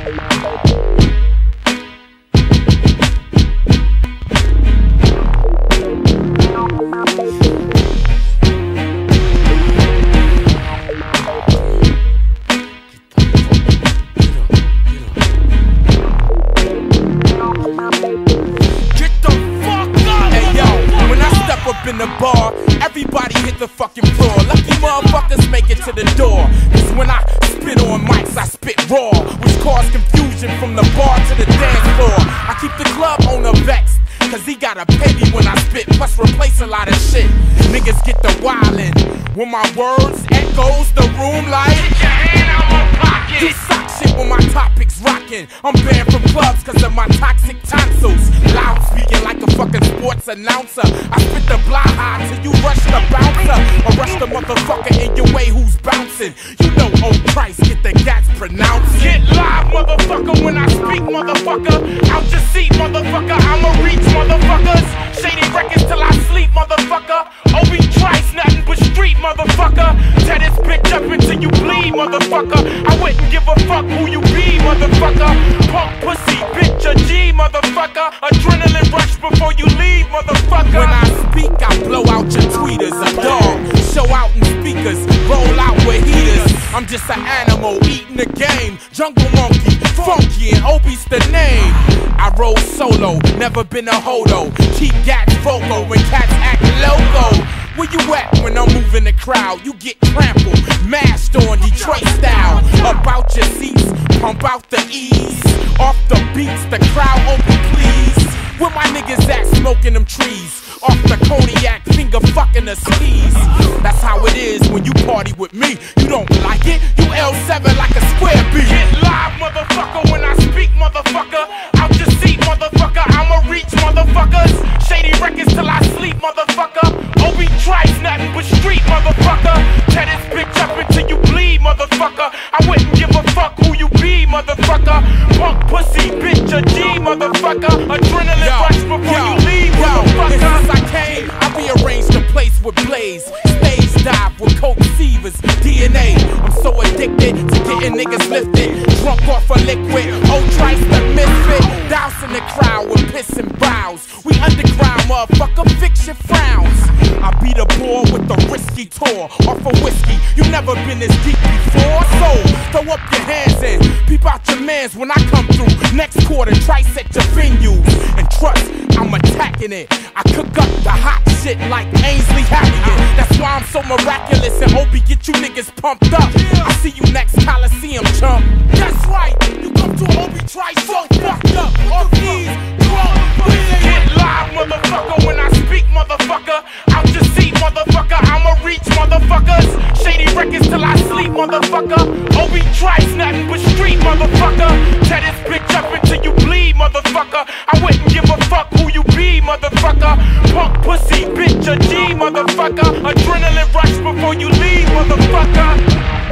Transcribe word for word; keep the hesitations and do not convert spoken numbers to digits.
In the bar, everybody hit the fucking floor. Lucky motherfuckers make it to the door. Cause when I spit on mics, I spit raw, which cause confusion from the bar to the dance floor. I keep the club owner vexed, cause he gotta pay me when I spit, plus replace a lot of shit. Niggas get the wildin'. When my words echoes the room like get your hand out my pocket. You suck shit when my topics rockin'. I'm banned from clubs cause of my toxic tonsils. Loud speaking like a fucking sports announcer. I spit the blah high till you rush the bouncer, or rush the motherfucker in your way who's bouncing. You know, oh Christ, get the gats pronounced. Get live, motherfucker, when I speak, motherfucker. Out your seat, motherfucker, I'ma reach, motherfuckers. Shady records till I sleep, motherfucker. Obi Trice, nothing but street, motherfucker. Tear this bitch up until you bleed, motherfucker. I wouldn't give a fuck who you be, motherfucker. Punk pussy, bitch, a G, motherfucker. Adrenaline rush before you leave, motherfucker. When I speak, I blow out your tweeters. A dog, show out in speakers, roll out with heaters. I'm just an animal eating the game. Jungle monkey, funky, and Obi's the name. I roll solo, never been a hodo. Keep gats vocal when cats act loco. Where you at when I'm moving the crowd? You get trampled, mashed on Detroit style. About your seats, pump out the ease. Off the beats, the crowd open please. Where my niggas at smoking them trees? Off the cognac, finger fucking the skis. That's how it is when you party with me. You don't like it? You L seven like a square B. Get live, motherfucker, when I speak, motherfucker. Out your seat, motherfucker, I'ma reach, motherfuckers. Shady records till I sleep, motherfucker. Obi Trice, nothing but street, motherfucker. Tear this bitch up until you bleed, motherfucker. I wouldn't give a fuck who you be, motherfucker. Punk pussy, bitch, a G, motherfucker. Adrenaline yo, rush before yo, you leave, yo, motherfucker. Since I came, I rearranged the place with Blaze. Stage dive with coke sievers, D N A. I'm so addicted to getting niggas lifted. Drunk off a liquid, old Trice the misfit. Dousing the crowd with piss and brows. We underground, motherfucker, fix your frowns. I beat a ball with a risky tour off a whiskey. You never been this deep before. So, throw up your hands and peep out your mans when I come through. Next quarter, Trice at your venues. And trust, I'm attacking it. I cook up the hot shit like Ainsley Harriet. That's why I'm so miraculous and Obi get you niggas pumped up. I see you next Coliseum, chump. That's right, you come to Obi Trice so fucked up. Off these drunk, get live, motherfucker, when I speak, motherfucker. Out your seat, motherfucker, I'ma reach, motherfuckers. Shady records till I sleep, motherfucker. Obi Trice, nothing but street, motherfucker. Tear this bitch up until you bleed, motherfucker. I wouldn't give a fuck who you be, motherfucker. Punk pussy, bitch, a G, motherfucker. Adrenaline rush before you leave, motherfucker.